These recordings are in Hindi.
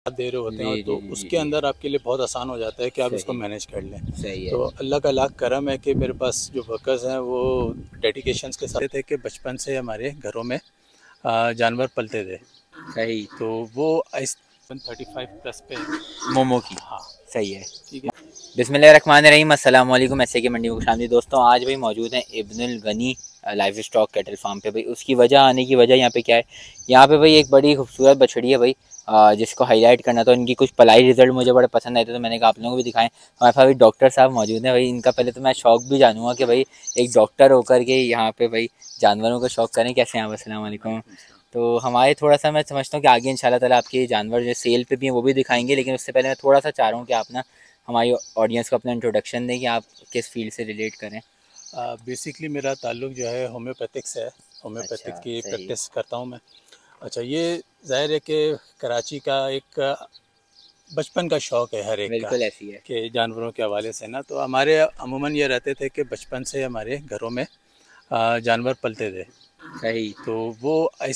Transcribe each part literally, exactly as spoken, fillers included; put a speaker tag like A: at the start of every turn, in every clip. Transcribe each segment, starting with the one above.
A: दे रहे होते हैं
B: जी
A: तो
B: जी जी जी
A: उसके
B: जी।
A: अंदर आपके लिए बहुत आसान हो जाता है कि आप इसको
B: सही।
A: मैनेज कर लें।
B: सही है।
A: तो अल्लाह का लाख करम है कि मेरे पास जो वर्कर्स हैं वो डेडिकेशंस के साथ थे कि बचपन से हमारे घरों में आ, जानवर पलते थे।
B: सही।
A: तो वो इस थर्टी फाइव प्लस पे।
B: मोमो की।
A: हाँ।
B: सही है।
A: ठीक है।
B: बिस्मिल्लाहिर्रहमानिर्रहीम, अस्सलाम वालेकुम। ऐसे के मंडी में खुशामदीद दोस्तों। आज भाई मौजूद हैं Ibnul Gani livestock cattle farm पे। भाई उसकी वजह आने की वजह यहाँ पे क्या है, यहाँ पे भाई एक बड़ी खूबसूरत बछड़ी है भाई, आ, जिसको हाईलाइट करना था। इनकी कुछ पलाई रिजल्ट मुझे बड़े पसंद आए थे, तो मैंने कहा आप लोगों को भी दिखाएं। हमारे पास भाई डॉक्टर साहब मौजूद हैं भाई। इनका पहले तो मैं शौक भी जानूंगा कि भाई एक डॉक्टर होकर के यहाँ पे भाई जानवरों का शौक करें। कैसे हैं आप? अस्सलाम वालेकुम। तो हमारे थोड़ा सा मैं समझता हूँ कि आगे इंशाल्लाह ताला आपके जानवर जो सेल पे भी हैं वो भी दिखाएंगे, लेकिन उससे पहले मैं थोड़ा सा चाह रहा हूँ कि आप ना हमारी ऑडियंस को अपना इंट्रोडक्शन दें कि आप किस फील्ड से रिलेट करें।
A: बेसिकली मेरा ताल्लुक जो है होम्योपैथिक्स है। होम्योपैथिक
B: अच्छा।
A: की
B: सही।
A: प्रैक्टिस करता हूँ मैं। अच्छा, ये ज़ाहिर है कि कराची का एक बचपन का शौक़ है हर एक का
B: बिल्कुल ऐसी है।
A: कि जानवरों के हवाले से ना, तो हमारे अमूमन ये रहते थे कि बचपन से हमारे घरों में आ, जानवर पलते थे।
B: सही।
A: तो वो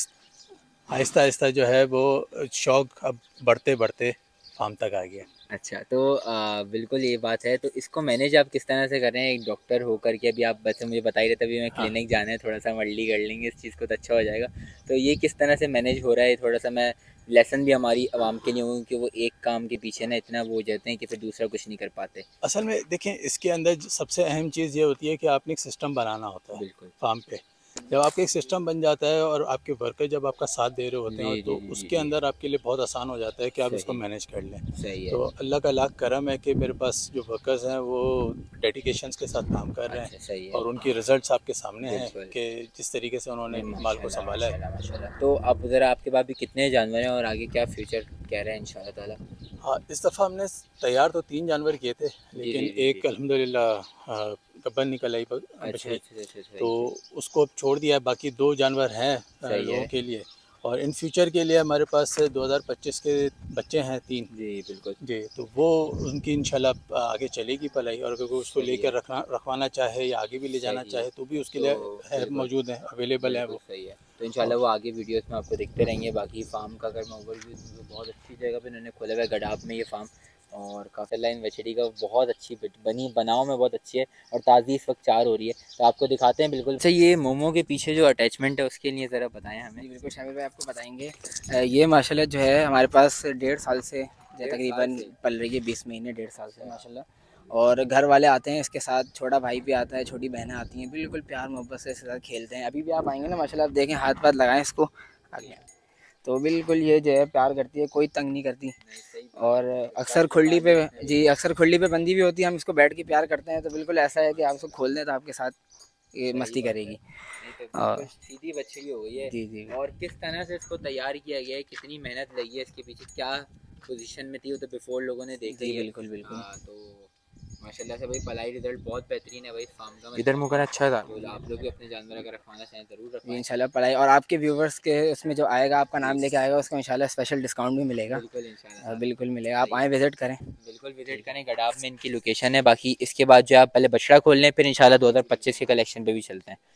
A: आहिस्ता आहिस्ता जो है वो शौक़ अब बढ़ते बढ़ते फार्म तक आ गया।
B: अच्छा, तो आ, बिल्कुल ये बात है। तो इसको मैनेज आप किस तरह से कर रहे हैं एक डॉक्टर होकर के? अभी आप वैसे मुझे बता ही रहे थे, अभी मैं
A: हाँ।
B: क्लिनिक जाना है, थोड़ा सा मल्टी कर लेंगे इस चीज़ को तो अच्छा हो जाएगा। तो ये किस तरह से मैनेज हो रहा है, थोड़ा सा मैं लेसन भी हमारी आवाम के लिए हूँ कि वो एक काम के पीछे ना इतना वो हो जाते हैं कि फिर दूसरा कुछ नहीं कर पाते।
A: असल में देखें, इसके अंदर सबसे अहम चीज़ ये होती है कि आपने एक सिस्टम बनाना होता है
B: बिल्कुल।
A: फार्म पे। जब आपका एक सिस्टम बन जाता है और आपके वर्कर जब आपका साथ दे रहे होते
B: जी
A: हैं
B: जी
A: तो
B: जी जी
A: उसके
B: जी।
A: अंदर आपके लिए बहुत आसान हो जाता है कि आप इसको
B: सही।
A: मैनेज कर लें।
B: सही है।
A: तो अल्लाह का लाख करम है कि मेरे पास जो वर्कर्स हैं वो डेडिकेशंस के साथ काम कर रहे हैं
B: अच्छा। सही है।
A: और उनकी रिजल्ट्स आपके सामने हैं
B: बिल्कुल।
A: कि जिस तरीके से उन्होंने
B: नहीं,
A: माल को
B: माशाल्लाह
A: संभाला है।
B: माशाल्लाह माशाल्लाह। तो अब ज़रा आपके पास भी कितने जानवर हैं और आगे क्या फ्यूचर कह रहे हैं इंशाल्लाह ताला?
A: हाँ, इस दफ़ा हमने तैयार तो तीन जानवर किए थे,
B: जी जी
A: लेकिन
B: जी जी।
A: एक अल्हम्दुलिल्लाह गब्बर निकल आई
B: अच्छा
A: बछड़ी।
B: अच्छा अच्छा।
A: तो
B: सही सही।
A: उसको अब छोड़ दिया है। बाकी दो जानवर हैं अ,
B: सही
A: लोगों
B: है।
A: के लिए। और इन फ्यूचर के लिए हमारे पास दो हज़ार पच्चीस के बच्चे हैं तीन।
B: जी बिल्कुल।
A: जी, तो वो उनकी इंशाल्लाह आगे चलेगी पलाई, और अगर कोई उसको
B: सही है।
A: लेकर रखना रखवाना चाहे या आगे भी ले जाना
B: सही है।
A: चाहे तो भी उसके
B: तो
A: लिए है,
B: बिल्कुल।
A: मौजूद हैं, अवेलेबल हैं
B: बिल्कुल
A: वो।
B: सही है। तो इंशाल्लाह
A: और
B: वो आगे वीडियोस में आपको दिखते रहेंगे। बाकी फ़ार्म का अगर मैं ओवरव्यू दूँ तो बहुत अच्छी जगह पे इन्होंने खोला हुआ है, गडाब में ये फ़ार्म। और काफ़ी लाइन बछड़ी का बहुत अच्छी बनी बनाव में बहुत अच्छी है, और ताज़ी इस वक्त चार हो रही है, तो आपको दिखाते हैं बिल्कुल। अच्छा, ये मोमो के पीछे जो अटैचमेंट है उसके लिए ज़रा बताएं हमें।
C: जी बिल्कुल शामिर भाई, आपको बताएंगे। अ, ये माशाल्लाह जो है हमारे पास डेढ़ साल से जो
B: डेढ़ साल
C: तकरीबन
B: से।
C: पल रही है, बीस महीने डेढ़ साल से माशाल्लाह। और घर वाले आते हैं इसके साथ, छोटा भाई भी आता है, छोटी बहनें आती हैं, बिल्कुल प्यार मोहब्बत से इसके साथ खेलते हैं। अभी भी आप आएंगे ना माशाल्लाह, आप देखें, हाथ पाथ लगाएं इसको आगे, तो बिल्कुल ये जो है प्यार करती है, कोई तंग नहीं करती।
B: नहीं, सही बात
C: और
B: है।
C: अक्सर
B: काफ़ी
C: खुरली पे,
B: ताल्लुक है
C: जी
B: बिल्कुल।
C: अक्सर खुरली पे बंदी भी होती है, हम इसको बैठ के प्यार करते हैं, तो बिल्कुल ऐसा है कि आप उसको खोल दें तो आपके साथ ये
B: सही
C: मस्ती
B: बात है।
C: करेगी।
B: नहीं तो बिल्कुल
C: और
B: सीधी बछड़ी हो गई है।
C: जी जी
B: और किस तरह से इसको तैयार किया गया है, कितनी मेहनत लगी है इसके पीछे, क्या पोजीशन में थी, वो तो बिफोर लोगों ने देखा
C: जी
B: ही है।
C: बिल्कुल बिल्कुल।
B: हाँ, तो माशाल्लाह से भाई पलाई रिजल्ट बहुत बेहतरीन है भाई इस फार्म का। मैं
C: इधर
B: समझता
C: मुँह
B: हूँ
C: करना अच्छा था।
B: तो आप लोग भी अपने जानवर अगर रखवाना चाहें ज़रूर
C: जी
B: रखवाएं।
C: इंशाल्लाह पढ़ाई, और आपके व्यूवर्स के उसमें जो आएगा, आपका नाम लेके आएगा, उसको इंशाल्लाह स्पेशल डिस्काउंट भी मिलेगा।
B: बिल्कुल इंशाल्लाह
C: अ,
B: ताला।
C: बिल्कुल मिलेगा, आप
B: सही
C: आएँ
B: है।
C: विज़िट करें।
B: बिल्कुल विजिट
C: ठीक है।
B: करें, गडाब में इनकी लोकेशन है। बाकी इसके बाद जो आप पहले बछड़ा खोल लें, फिर इंशाल्लाह दो हज़ार पच्चीस के कलेक्शन पे भी चलते हैं।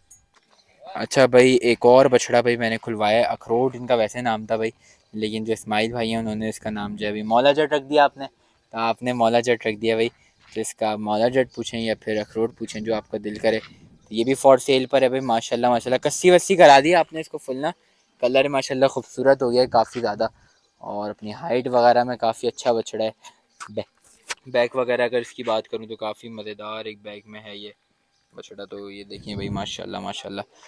B: अच्छा भाई, एक और बछड़ा भाई मैंने खुलवाया है, अखरोट इनका वैसे नाम था भाई, लेकिन जो इस्माइल भाई हैं उन्होंने इसका नाम जो है अभी मौला जट रख दिया। आपने तो आपने मौला जट रख दिया भाई। तो इसका मौला जट पूछें या फिर अखरोट पूछें, जो आपका दिल करे। तो ये भी फॉर सेल पर है भाई। माशाल्लाह माशाल्लाह कस्सी वस्सी करा दी आपने इसको फुल ना। कलर माशाल्लाह खूबसूरत हो गया है काफ़ी ज़्यादा, और अपनी हाइट वगैरह में काफ़ी अच्छा बछड़ा है। बै, बैक वगैरह अगर इसकी बात करूँ तो काफ़ी मज़ेदार एक बैग में है ये बछड़ा। तो ये देखिए भाई, माशाल्लाह माशाल्लाह,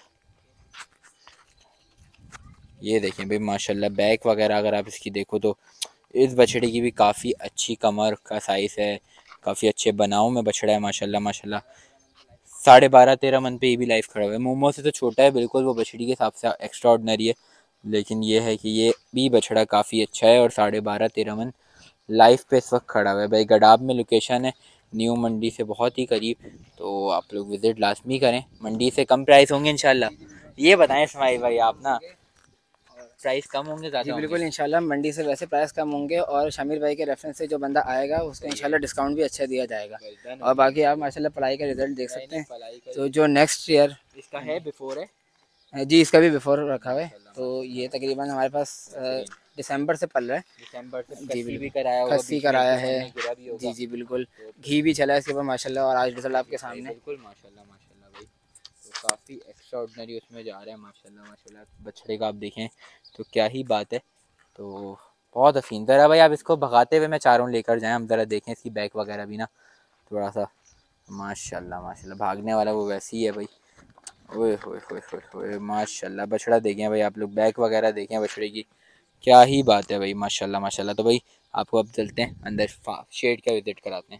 B: ये देखें भाई माशाल्लाह बैक वगैरह अगर आप इसकी देखो तो इस बछड़े की भी काफ़ी अच्छी कमर का साइज़ है, काफ़ी अच्छे बनाव में बछड़ा है माशाल्लाह माशाल्लाह। साढ़े बारह तेरह मन पे ये भी लाइफ खड़ा हुआ है। मोमो से तो छोटा है बिल्कुल, वो बछड़ी के हिसाब से एक्स्ट्रा ऑर्डनरी है, लेकिन ये है कि ये भी बछड़ा काफ़ी अच्छा है और साढ़े बारह तेरह मन लाइफ पे इस वक्त खड़ा हुआ है भाई। गडाब में लोकेशन है, न्यू मंडी से बहुत ही करीब, तो आप लोग विज़िट लाजमी करें। मंडी से कम प्राइस होंगे इंशाल्लाह। ये बताएं इस्माइल भाई, आप ना प्राइस कम होंगे,
C: जी
B: ज़्यादा होंगे?
C: बिल्कुल इंशाल्लाह मंडी से वैसे प्राइस कम होंगे, और शामिर भाई के रेफरेंस से जो बंदा आएगा उसको
B: सही है।
C: इंशाल्लाह डिस्काउंट भी अच्छा दिया जाएगा।
B: वेल डन हो
C: और
B: गया।
C: बाकी आप माशाल्लाह पढ़ाई का रिजल्ट देख
B: नहीं
C: सकते
B: नहीं,
C: हैं।
B: पलाई का
C: तो जो नेक्स्ट ईयर,
B: इसका है बिफोर है।
C: जी इसका भी बिफोर रखा हुआ है।
B: माशाल्लाह
C: तो ये
B: माशाल्लाह,
C: तकरीबन हमारे पास
B: बेहतरीन।
C: दिसंबर से पल रहा है।
B: दिसंबर से
C: जी
B: खस्सी
C: बिल्कुल,
B: भी कराया होगा,
C: खस्सी
B: बीच में
C: कराया
B: एक दो
C: है।
B: महीने गिरा भी होगा।
C: जी जी बिल्कुल, घी भी चला है इसके ऊपर माशाल्लाह, और आज रिजल्ट आपके सामने।
B: बिल्कुल माशाल्लाह माशाल्लाह भाई, तो काफ़ी एक्स्ट्रा ऑर्डिनरी उसमें जा रहा है माशाल्लाह माशाल्लाह। बछड़े का आप देखें तो क्या ही बात है, तो बहुत हसीन। ज़रा भाई आप इसको भगाते हुए मैं चारों लेकर जाएँ, हम ज़रा देखें इसकी बैक वगैरह भी ना थोड़ा सा। माशाल्लाह माशाल्लाह, भागने वाला वो वैसे ही है भाई। ओए होए होए होए होए माशाल्लाह, बछड़ा देखें भाई आप लोग, बैक वगैरह देखें बछड़े की, क्या ही बात है भाई माशाल्लाह माशाल्लाह। तो भाई आपको अब चलते हैं अंदर, शेड का विजिट कराते हैं।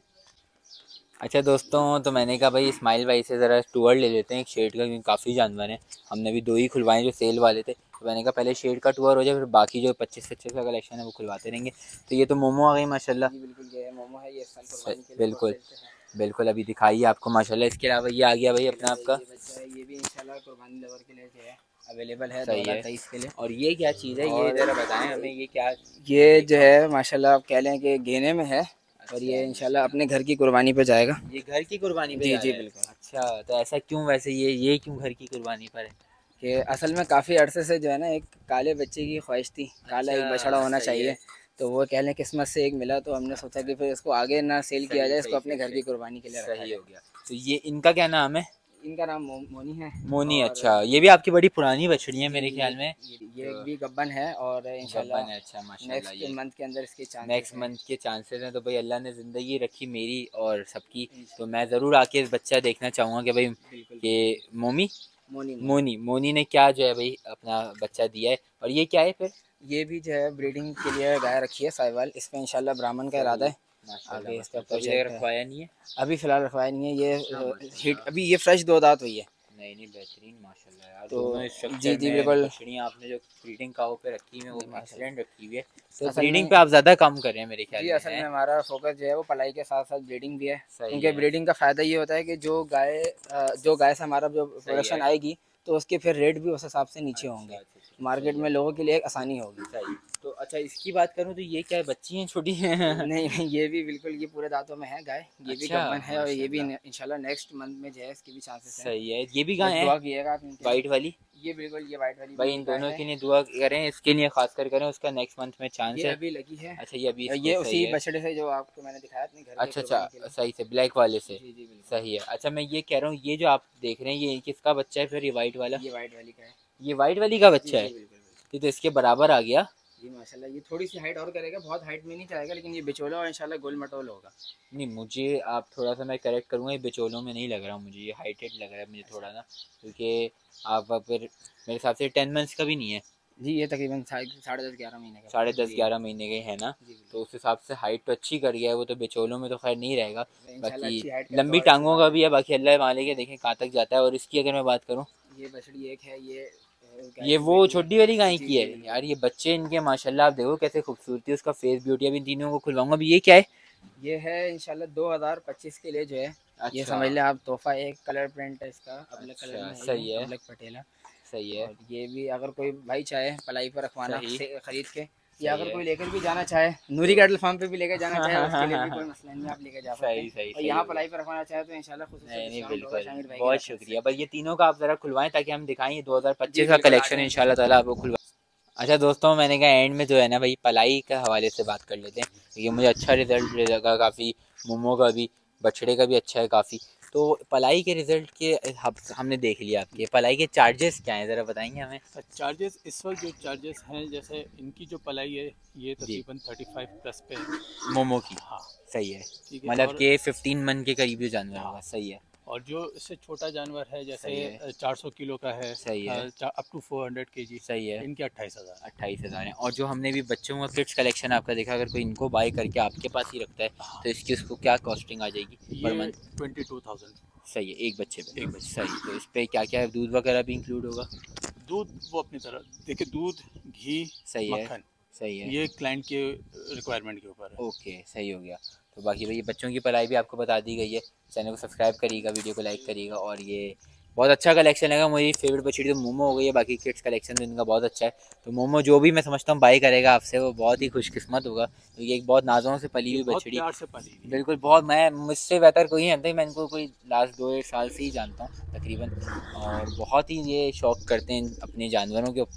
B: अच्छा दोस्तों, तो मैंने कहा भाई इस्माइल भाई से ज़रा टूर ले लेते हैं एक शेड का, क्योंकि काफ़ी जानवर हैं। हमने भी दो ही खुलवाए जो सेल वाले थे, तो मैंने कहा पहले शेड का टूर हो जाए, फिर बाकी जो पच्चीस पच्चीस का कलेक्शन है वो खुलवाते रहेंगे। तो ये तो मोमो आ गई माशाल्लाह।
C: बिल्कुल, ये मोमो है, ये साल कुर्बानी के लिए
B: बिल्कुल बिल्कुल, अभी दिखाइए आपको माशाल्लाह। इसके अलावा ये आ गया भाई अपना आपका,
C: ये बच्चा है, ये भी इंशाल्लाह कुर्बानी लवर के लिए जो है अवेलेबल है
B: सही
C: दो हज़ार
B: है।
C: तेईस के लिए।
B: और ये क्या चीज़ है, ये ज़रा बताएं हमें, ये क्या?
C: ये जो है माशाल्लाह आप कह लें कि गेने में है, और ये इंशाल्लाह अपने घर की कुर्बानी पे जाएगा।
B: ये घर की कुर्बानी पे
C: जी
B: जा
C: जी
B: रहा है?
C: बिल्कुल।
B: अच्छा, तो ऐसा क्यों वैसे, ये ये क्यों घर की कुर्बानी पर है?
C: कि असल में काफ़ी अरसे से जो है ना एक काले बच्चे की ख्वाहिश थी, काला एक बछड़ा होना चाहिए, तो वो कह लें किस्मत से एक मिला, तो हमने सोचा कि फिर इसको आगे ना सेल किया जाए, इसको अपने घर की कुर्बानी के लिए रखा
B: सही
C: जाए।
B: हो गया। तो ये इनका क्या नाम है?
C: इनका नाम मो, मोनी है।
B: मोनी।
C: और
B: अच्छा, ये भी आपकी बड़ी पुरानी बछड़ी है मेरे ख्याल में।
C: ये ये भी गब्बन है, और इंशाल्लाह
B: गब्बन है, अच्छा माशाल्लाह।
C: नेक्स्ट
B: ये
C: मंथ के अंदर इसके चांसेस
B: नेक्स्ट
C: हैं।
B: मंथ के चांसेस हैं। तो भाई अल्लाह ने ज़िंदगी रखी मेरी और सबकी, तो मैं ज़रूर आके इस बच्चा देखना चाहूँगा कि भाई
C: बिल्कुल,
B: ये मोमी
C: मोनी मोनी।
B: मोनी मोनी ने क्या जो है भाई अपना बच्चा दिया है। और ये क्या है फिर?
C: ये भी जो है ब्रीडिंग के लिए गाय रखी है साहिवाल, इसमें इंशाल्लाह ब्राह्मण का इरादा है। आगे इसका प्रोजेक्ट
B: रखवाया नहीं है
C: अभी फ़िलहाल रखवाया नहीं है, ये हिट अभी ये फ्रेश दो दांत हुई है।
B: नहीं नहीं, बेहतरीन माशाल्लाह यार।
C: तो
B: दोनों स्ट्रक्चर
C: जी जी
B: में
C: बिल्कुल,
B: बछड़ियाँ आपने जो ब्रीडिंग काऊ पे रखी है वो एक्सीलेंट रखी हुई है। तो
C: असल
B: ब्रीडिंग
C: में-
B: पे आप ज़्यादा काम कर रहे हैं मेरे ख्याल
C: जी
B: में।
C: असल में हमारा फोकस जो है वो पलाई के साथ साथ ब्रीडिंग भी है,
B: सही
C: क्योंकि
B: है।
C: ब्रीडिंग का फ़ायदा ये होता है कि जो गाय अ, जो गाय से हमारा जो प्रोडक्शन
B: है।
C: आएगी, तो उसके फिर रेट भी उस हिसाब से नीचे होंगे,
B: अच्छा, अच्छा,
C: मार्केट में लोगों के लिए एक आसानी होगी।
B: सही। तो अच्छा, इसकी बात करूँ तो ये क्या है, बच्ची हैं छोटी हैं?
C: नहीं नहीं, ये भी बिल्कुल ये पूरे दांतों में है गाय, ये भी
B: अच्छा,
C: गब्बन है, और ये भी
B: माशाल्लाह।
C: इंशाल्लाह नेक्स्ट मंथ में जो है इसके भी चांसेस हैं।
B: सही है। ये भी गाय है
C: दुआ कीजिएगा आप इनके लिए।
B: वाइट वाली?
C: ये बिल्कुल ये वाइट वाली
B: भाई
C: भी
B: इन
C: गाय
B: दोनों
C: है।
B: के लिए दुआ करें, इसके लिए खास कर करें, उसका नेक्स्ट मंथ में चांस
C: ये
B: है।
C: अभी लगी है।
B: अच्छा, ये अभी इसको
C: ये
B: सही
C: उसी
B: है।
C: बछड़े से जो आपको मैंने दिखाया अपने घर के
B: अच्छा
C: कुर्बानी के
B: अच्छा,
C: लिए।
B: सही से ब्लैक वाले से।
C: जी जी बिल्कुल।
B: सही है। अच्छा, मैं ये कह रहा हूँ, ये जो आप देख रहे हैं ये किसका बच्चा है फिर, ये वाइट वाला?
C: ये वाइट वाली का है।
B: ये वाइट वाली का
C: जी
B: बच्चा है?
C: जी बिल्कुल बिल्कुल।
B: ये तो इसके बराबर आ गया।
C: जी माशाल्लाह, ये थोड़ी सी हाइट और करेगा, बहुत हाइट में नहीं जाएगा, लेकिन ये बिचौला और इंशाल्लाह गोल मटोल होगा।
B: नहीं, मुझे आप थोड़ा सा मैं करेक्ट करूँगा, ये बिचौलों में नहीं लग रहा मुझे, ये हाइटेड लग रहा है मुझे थोड़ा ना, क्योंकि आप फिर मेरे हिसाब से टेन मंथ्स का भी नहीं है।
C: जी ये तकरीबन साढ़े दस ग्यारह महीने का।
B: साढ़े दस ग्यारह महीने के है ना, तो उस हिसाब से हाइट तो अच्छी कर गया है वो, तो बिचौलों में तो खैर नहीं रहेगा। बाकी लंबी टांगों का भी है, बाकी अल्लाह मालिक है, देखें कहाँ तक जाता है। और इसकी अगर मैं बात करूँ,
C: ये बछड़ी एक है, ये
B: ये वो छोटी वाली गाय की है यार। ये बच्चे इनके माशाल्लाह आप देखो कैसे खूबसूरती, उसका फेस ब्यूटी। अभी इन तीनों को खुलवाऊंगा। अभी ये क्या है?
C: ये है इंशाल्लाह दो हज़ार पच्चीस के लिए जो है।
B: अच्छा।
C: ये समझ लें आप तोहफा, एक कलर प्रिंट है इसका, अब्लक
B: अच्छा,
C: कलर में है,
B: सही है।
C: अब्लक पटेला।
B: सही है।
C: और ये भी अगर कोई भाई चाहे पलाई पर रखवाना
B: सही।
C: से खरीद के, या अगर
B: है।
C: कोई लेकर भी जाना चाहे, नूरी कैटल फार्म पे भी लेकर जाना चाहे, उसके लिए भी कोई मसला नहीं, आप लेकर जा सकते
B: सही
C: हैं।
B: सही
C: और
B: सही
C: यहाँ
B: हो गया।
C: पलाई पर रखवाना चाहे तो इंशाल्लाह खुद
B: नहीं नहीं,
C: होगा
B: बिल्कुल,
C: शामिर भाई के
B: बहुत
C: तरफ से।
B: शुक्रिया भाई। ये तीनों का आप ज़रा खुलवाएं ताकि हम दिखाएं दो हज़ार पच्चीस का
C: बिल्कुल,
B: कलेक्शन
C: आ जाएं।
B: इंशाल्लाह ताला आपको खुलवा। अच्छा दोस्तों, मैंने कहा एंड में जो है ना भाई पलाई के हवाले से बात कर लेते हैं, क्योंकि मुझे अच्छा रिजल्ट लगा काफ़ी, मोमो का भी, बछड़े का भी अच्छा है काफ़ी। तो पलाई के रिज़ल्ट के हम हमने देख लिया आपके, पलाई के चार्जेस क्या हैं ज़रा बताएंगे हमें?
A: चार्जेस इस वक्त जो चार्जेस हैं, जैसे इनकी जो पलाई है ये तकरीबन थर्टी फाइव प्लस पे है
B: मोमो की।
A: हाँ
B: सही है,
A: ठीक है।
B: मतलब
A: और-
B: कि फिफ्टीन मन के करीब जो जानवर होगा। सही है।
A: और जो इससे छोटा जानवर है
B: सही
A: जैसे चार सौ किलो का है,
B: सही है।
A: अप टू फोर हंड्रेड के जी,
B: सही है।
A: इनके अट्ठाईस हज़ार
B: अट्ठाईस हज़ार है। और जो हमने भी बच्चों का किड्स कलेक्शन आपका देखा, अगर कोई इनको बाय करके आपके पास ही रखता है तो इसकी उसको क्या कॉस्टिंग आ जाएगी पर
A: ये
B: मंथ?
A: Twenty two thousand.
B: सही है, एक बच्चे पे।
A: एक बच्चे।
B: सही। तो इस पे क्या क्या है, दूध वगैरह भी इंक्लूड होगा?
A: दूध वो अपनी तरह देखिए, दूध घी
B: सही है।
A: मक्खन,
B: सही है।
A: ये क्लाइंट के रिक्वायरमेंट के ऊपर है।
B: ओके, सही हो गया। तो बाकी भाई बच्चों की पढ़ाई भी आपको बता दी गई है। चैनल को सब्सक्राइब करिएगा, वीडियो को लाइक करिएगा। और ये बहुत अच्छा कलेक्शन है। मेरी फेवरेट बछड़ी तो मोमो हो गई है, बाकी किड्स कलेक्शन तो इनका बहुत अच्छा है। तो मोमो जो भी मैं समझता हूँ बाई करेगा आपसे वो बहुत ही खुशकिस्मत होगा, क्योंकि तो एक बहुत नाजों से पली हुई बछड़ी,
A: प्यार से पली हुई।
B: बिल्कुल बहुत, मैं मुझसे बेहतर कोई है नहीं, मैं इनको कोई लास्ट दो एक साल से ही जानता हूँ तकरीबन। और बहुत ही ये शौक करते हैं अपने जानवरों के ऊपर,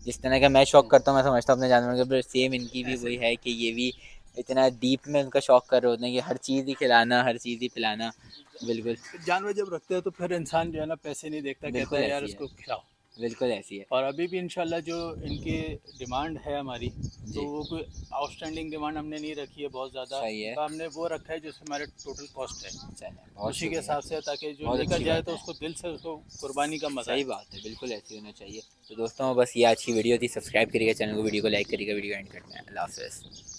B: जिस तरह का मैं शौक करता हूँ, मैं समझता हूँ अपने जानवर के, सेम इनकी भी वही है कि ये भी इतना डीप में उनका शौक कर रहे होते हैं कि हर चीज़ ही खिलाना, हर चीज़ ही पिलाना। बिल्कुल
A: जानवर जब रखते हैं तो फिर इंसान जो है ना पैसे नहीं देखता, कहता है यार उसको खिलाओ।
B: बिल्कुल ऐसी है।
A: और अभी भी इंशाल्लाह जो इनकी डिमांड है हमारी, तो वो कोई आउटस्टैंडिंग डिमांड हमने नहीं रखी है बहुत ज़्यादा।
B: सही है।
A: तो हमने वो रखा है जो हमारे टोटल कॉस्ट है,
B: चलें,
A: उसी के हिसाब से, ताकि जो
B: बहुत
A: लेकर
B: अच्छी
A: जाए
B: बात
A: तो
B: है।
A: उसको दिल से उसको कुर्बानी का मजा
B: सही
A: है।
B: बात है, बिल्कुल ऐसी होना चाहिए। तो दोस्तों बस ये आज की वीडियो थी। सब्सक्राइब करिएगा चैनल को, वीडियो को लाइक करिएगा, वीडियो एंड करते हैं। अल्लाह हाफ़िज़।